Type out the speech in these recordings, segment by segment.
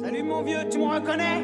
Salut mon vieux, tu me reconnais?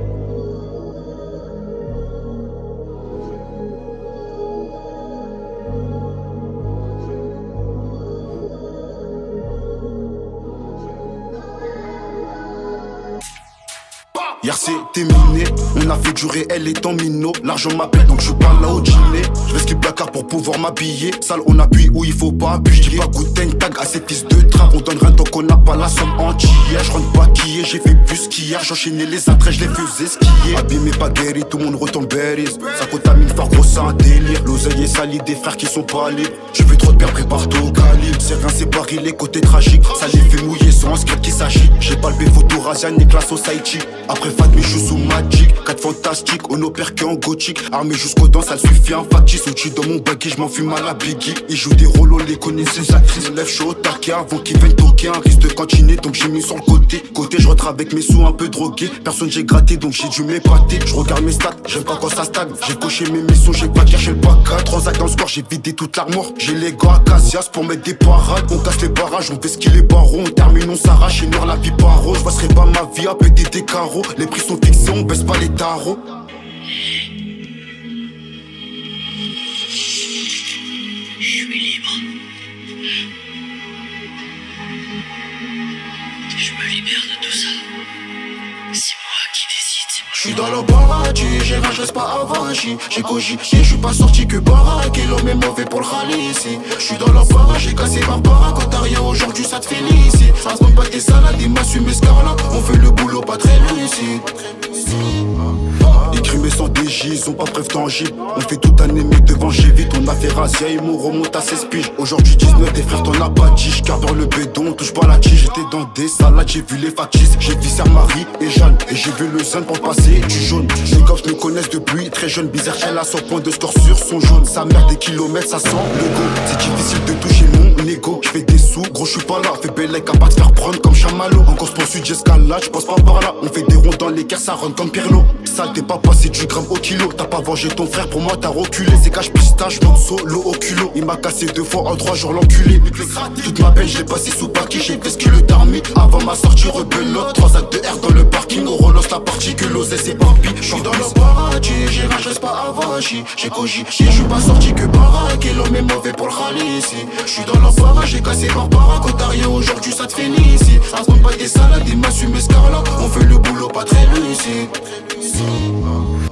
Hier c'était miné, on a fait du réel étant minot. L'argent m'appelle donc je suis pas là au dîner. Je vais skip placard pour pouvoir m'habiller. Sale on appuie où il faut pas appuyer. J'dis pas good tag à ces fils de train. On donne rien tant qu'on n'a pas la somme entière. Je rentre pas quiller, j'ai fait plus qu'hier. J'enchaînais les attraits, je les faisais skier. Abîmé pas guéri, tout le monde retombe berries. Ça contamine fort gros, c'est un délire. L'oseille est sali, des frères qui sont pas libres. Je fais trop de père, prépare-toi au calibre. C'est rien, c'est Paris, les côtés tragiques. Ça les fait mouiller, sans un script qui s'agit. J'ai palpé photo Razian et classe society. Après Fatmi, je suis sous Magic. 4 fantastiques, on opère que en gothique. Armé jusqu'aux dents, ça suffit un factice. Outil dans mon baggy, je m'en fume à la Biggie. Ils jouent des rôles, on les connaît, ces actrices. Lève chaud au taquet avant qu'ils viennent toquer. Un risque de cantiner, donc j'ai mis sur le côté. Je rentre avec mes sous un peu drogués. Personne j'ai gratté, donc j'ai dû m'épater. Je regarde mes stats, j'aime pas quand ça stagne. J'ai coché mes missions, j'ai pas caché le pack. Transac dans le score, j'ai vidé toute l'armoire. J'ai les gants à Cassias pour mettre des parades. On casse les barrages, on fait ce qu'il est barreau. On termine, on s'arrache et noir la vie par rose. Je passerai pas ma vie à péter des carreaux. Les prix sont fixés, on baisse pas les tarots. Je suis libre. Je me libère de tout ça. C'est moi qui décide. J'suis dans le barrage, j'ai rien, je reste pas avachi. J'ai cogité, j'suis pas sorti que baraque. Et l'homme est mauvais pour le rallye ici. J'suis dans le barrage, j'ai cassé ma baraque. Quand t'as rien aujourd'hui, ça te félicite. Ça se monte pas tes salades, des masses fumées scarlat. On fait le boulot pas très lucide. Les crimes sans DJ, ils ont pas preuve tangible. On fait toute année mais devant j'ai vite. On a fait Razia et mon remonte à 16 piges. Aujourd'hui 19, tes frères t'en as pas dit. J'carbure le bédon, on touche pas la tige. J'étais dans des salades, j'ai vu les factices. J'ai vu Marie et Jeanne. Et j'ai vu le zen pour passer du jaune. Les cops me connaissent depuis très jeune. Bizarre, elle a son point de score sur son jaune. Sa mère des kilomètres, ça sent le go. C'est difficile de toucher mon ego. J'fais des sous, gros j'suis pas là. Fais belle capable de faire prendre comme Chamallow. Encore se poursuit, j'escalade, j'passe pas par là. On fait des ronds dans les caisses, ça run comme Pirlo. Sale, t'es pas passé du gramme au kilo. T'as pas vengé ton frère, pour moi t'as reculé. C'est cache pistache, monte solo au culot. Il m'a cassé 2 fois en 3 jours l'enculé. Toute ma peine, je l'ai passé sous paquet. J'ai fait ce qu'il le tarmi. Avant ma sortie, rebelote. 3 actes de R dans le parking. On relance la partie que l'osé c'est parpi. J'suis dans le paradis, j'ai rien, je reste pas avachi. J'ai cogité, j'suis pas sorti que baraque. Et l'homme est mauvais pour le rallye ici. J'suis dans le barrage, j'ai cassé ma baraque. Quand t'as rien aujourd'hui, ça te fait ici. Ça se monte pas des salades, des masses fumées scarlat. On fait le boulot pas très lucide.